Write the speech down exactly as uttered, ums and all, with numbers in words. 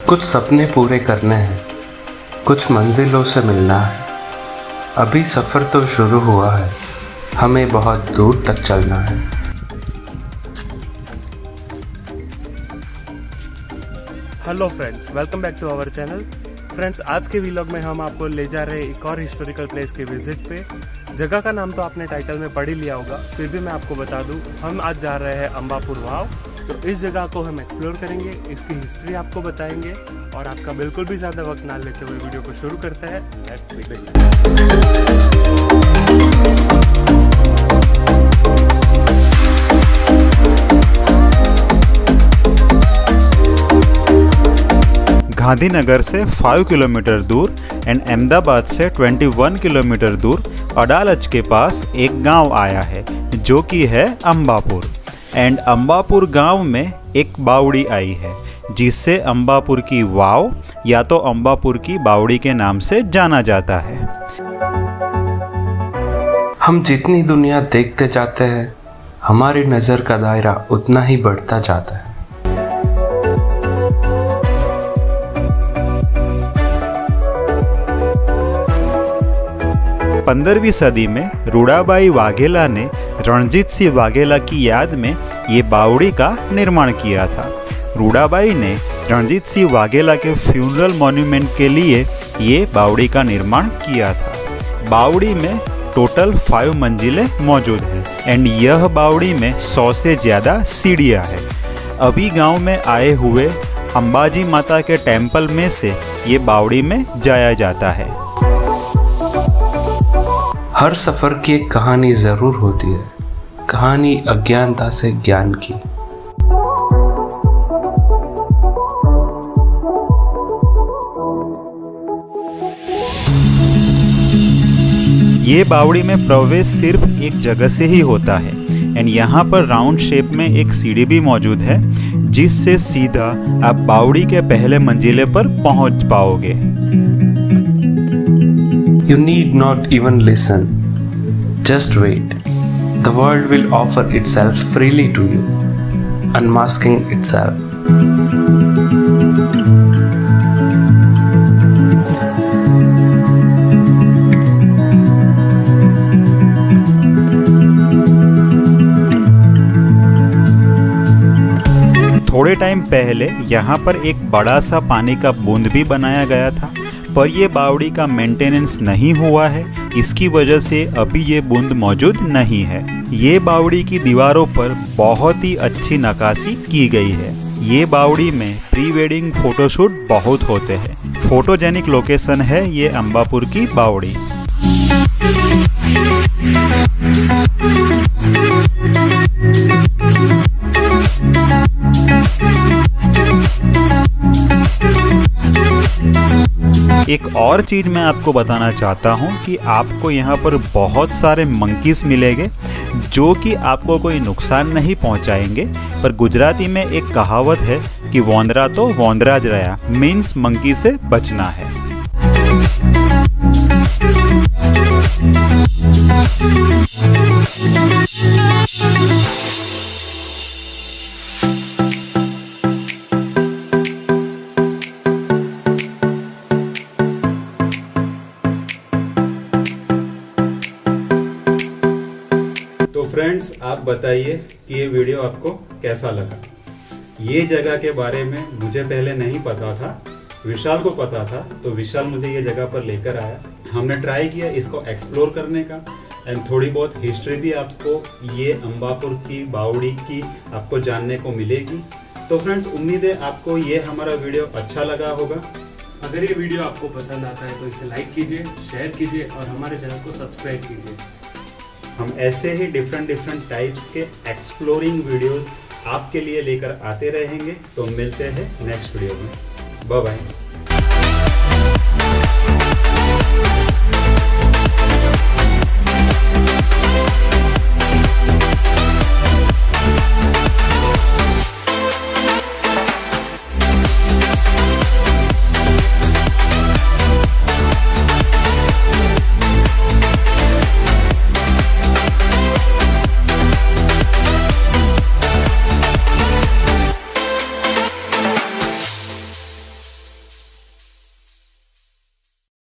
कुछ सपने पूरे करने हैं, कुछ मंजिलों से मिलना है। अभी सफ़र तो शुरू हुआ है, हमें बहुत दूर तक चलना है। Hello friends, welcome back to our channel. Friends, आज के व्लॉग में हम आपको ले जा रहे हैं एक और हिस्टोरिकल प्लेस के विजिट पे। जगह का नाम तो आपने टाइटल में पढ़ ही लिया होगा, फिर भी मैं आपको बता दूं, हम आज जा रहे हैं अंबापुर वाव। तो इस जगह को हम एक्सप्लोर करेंगे, इसकी हिस्ट्री आपको बताएंगे और आपका बिल्कुल भी ज़्यादा वक्त ना लेते हुए वीडियो को शुरू करते हैं। Let's begin. गांधीनगर से पाँच किलोमीटर दूर एंड अहमदाबाद से इक्कीस किलोमीटर दूर अडालज के पास एक गांव आया है जो कि है अंबापुर। एंड अंबापुर गांव में एक बावड़ी आई है जिससे अंबापुर की वाव या तो अंबापुर की बावड़ी के नाम से जाना जाता है। हम जितनी दुनिया देखते जाते हैं, हमारी नज़र का दायरा उतना ही बढ़ता जाता है। पंद्रहवीं सदी में रूड़ाबाई वाघेला ने रणजीत सिंह वाघेला की याद में ये बावड़ी का निर्माण किया था। रूड़ाबाई ने रणजीत सिंह वाघेला के फ्यूनरल मॉन्यूमेंट के लिए ये बावड़ी का निर्माण किया था। बावड़ी में टोटल फाइव मंजिलें मौजूद हैं एंड यह बावड़ी में सौ से ज़्यादा सीढ़ियाँ हैं। अभी गांव में आए हुए अंबाजी माता के टेम्पल में से ये बावड़ी में जाया जाता है। हर सफ़र की एक कहानी ज़रूर होती है, कहानी अज्ञानता से ज्ञान की। ये बावड़ी में प्रवेश सिर्फ एक जगह से ही होता है एंड यहाँ पर राउंड शेप में एक सीढ़ी भी मौजूद है जिससे सीधा आप बावड़ी के पहले मंजिले पर पहुँच पाओगे। You need not even listen. Just wait. The world will offer itself freely to you, unmasking itself. थोड़े टाइम पहले यहाँ पर एक बड़ा सा पानी का बूंद भी बनाया गया था, पर ये बावड़ी का मेंटेनेंस नहीं हुआ है, इसकी वजह से अभी ये बूंद मौजूद नहीं है। ये बावड़ी की दीवारों पर बहुत ही अच्छी नक्काशी की गई है। ये बावड़ी में प्री वेडिंग फोटोशूट बहुत होते हैं। फोटोजेनिक लोकेशन है ये अंबापुर की बावड़ी। एक और चीज़ मैं आपको बताना चाहता हूँ कि आपको यहाँ पर बहुत सारे मंकीज मिलेंगे जो कि आपको कोई नुकसान नहीं पहुँचाएंगे। पर गुजराती में एक कहावत है कि वोंदरा तो वोंदरा ज रहा, मीन्स मंकी से बचना है। तो फ्रेंड्स, आप बताइए कि ये वीडियो आपको कैसा लगा। ये जगह के बारे में मुझे पहले नहीं पता था, विशाल को पता था, तो विशाल मुझे ये जगह पर लेकर आया। हमने ट्राई किया इसको एक्सप्लोर करने का एंड थोड़ी बहुत हिस्ट्री भी आपको ये अंबापुर की बावड़ी की आपको जानने को मिलेगी। तो फ्रेंड्स, उम्मीद है आपको ये हमारा वीडियो अच्छा लगा होगा। अगर ये वीडियो आपको पसंद आता है तो इसे लाइक कीजिए, शेयर कीजिए और हमारे चैनल को सब्सक्राइब कीजिए। हम ऐसे ही डिफरेंट डिफरेंट टाइप्स के एक्सप्लोरिंग वीडियोस आपके लिए लेकर आते रहेंगे। तो मिलते हैं नेक्स्ट वीडियो में। Bye bye.